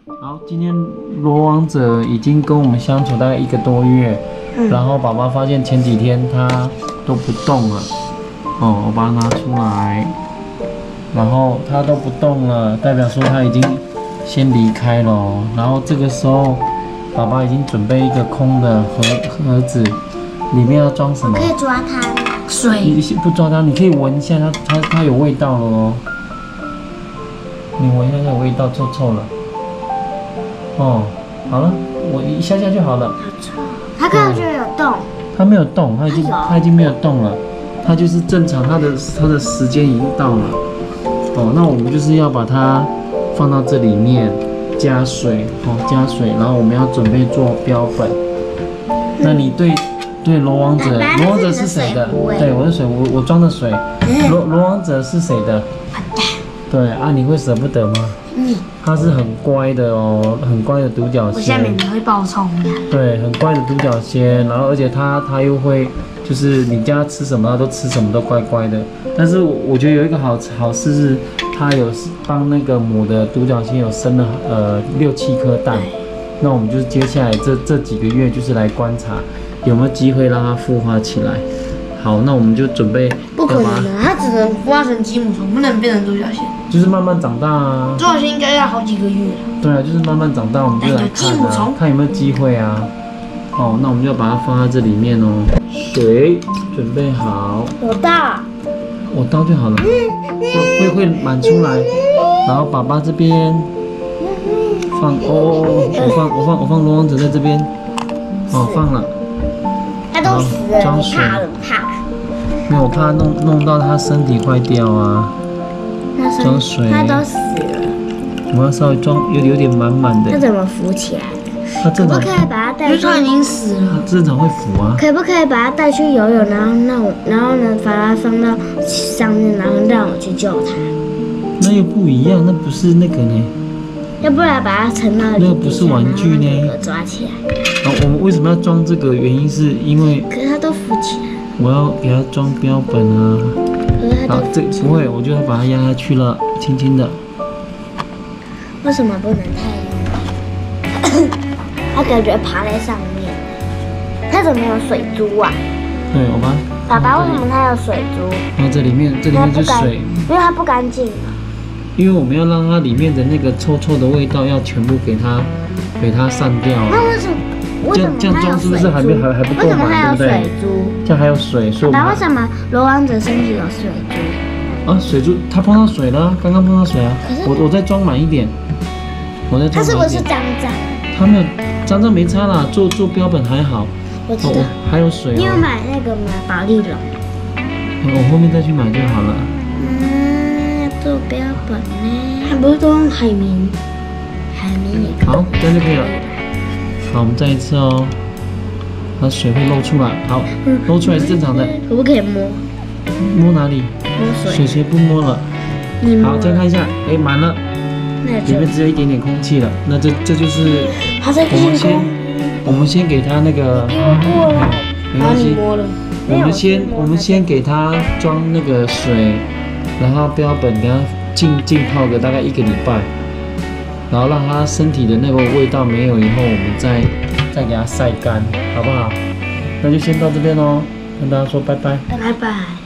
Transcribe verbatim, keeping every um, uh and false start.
好，今天罗王者已经跟我们相处大概一个多月，嗯、然后爸爸发现前几天他都不动了，哦，我把它拿出来，然后他都不动了，代表说他已经先离开了、哦。然后这个时候，爸爸已经准备一个空的盒盒子，里面要装什么？ 可以抓它，水。 你不抓它，你可以闻一下它，它它有味道了哦。你闻一下，它有味道，臭臭了。哦，好了，我一下下就好了。 好臭，它看上去有动。 它没有动，它已经它已经没有动了，它就是正常，它的它的时间已经到了。哦，那我们就是要把它放到这里面，加水，哦，加水，然后我们要准备做标本。那你对对罗王者，罗王者是谁的？对，我的水壶，我装的水。罗罗王者是谁的？对啊，你会舍不得吗？嗯，它是很乖的哦，很乖的独角仙。 我下面会爆冲的。对， 很乖的独角仙，然后而且它它又会，就是你叫它吃什么，它都吃什么，都乖乖的。但是我觉得有一个好好事是，它有帮那个母的独角仙有生了呃六七颗蛋。那我们就是接下来这这几个月就是来观察有没有机会让它孵化起来。好，那我们就准备。 不可能的，它只能孵化成鸡母虫，不能变成独角仙。 就是慢慢长大啊。 独角仙应该要好几个月了。 对啊，就是慢慢长大，我们就来看啊，看有没有机会啊。哦，那我们就把它放在这里面哦。水准备好。 我倒。 我倒就好了。会会会满出来。然后爸爸这边放哦，我放我放我放罗王者在这边。哦，放了。 它都死了， 装水。 怕了怕。 没有，我怕弄弄到它身体坏掉啊。装水。它都死了。我们要稍微装有有点满满的。它怎么浮起来的？它正常。可不可以把它带去？它已经死了。它正常会浮啊。可不可以把它带去游泳，然后让我，然后呢把它放到上面，然后让我去救它？那又不一样，那不是那个呢。要不然把它沉到里面。那个不是玩具呢。抓起来。好，我们为什么要装这个？原因是因为。可是它都浮起来。我要给它装标本啊！好，这不会，我就要把它压下去了，轻轻的。为什么不能太硬？它感觉爬在上面。它怎么有水珠啊？对，我把。爸爸，为什么它有水珠？然后这里面，这里面是水。因为它不干净嘛。因为我们要让它里面的那个臭臭的味道要全部给它，给它散掉。那为什么？这样这样装是不是还没还还不够满，对不对？这样还有水，所以爸爸为什么罗王者身体有水珠？啊，水珠，它碰到水了，刚刚碰到水啊。我我再装满一点，我再装满一点。它是不是脏脏？它没有脏脏没差啦，做做标本还好。我知道。还有水。你有买那个吗？保丽龙。我后面再去买就好了。嗯，要做标本呢。它不是都用海绵？海绵也可以。好，这样就可以了。好，我们再一次哦，它水会漏出来。好，漏出来是正常的。可不可以摸？摸哪里？摸水。水水不摸了。你摸。好，再看一下，哎，满了，里面只有一点点空气了。那这这就是我们先，我们先给它那个，没关系。我们先我们先给它装那个水，然后标本给它浸浸泡个大概一个礼拜。然后让它身体的那个味道没有以后，我们再再给它晒干，好不好？那就先到这边喽，跟大家说拜拜，拜拜。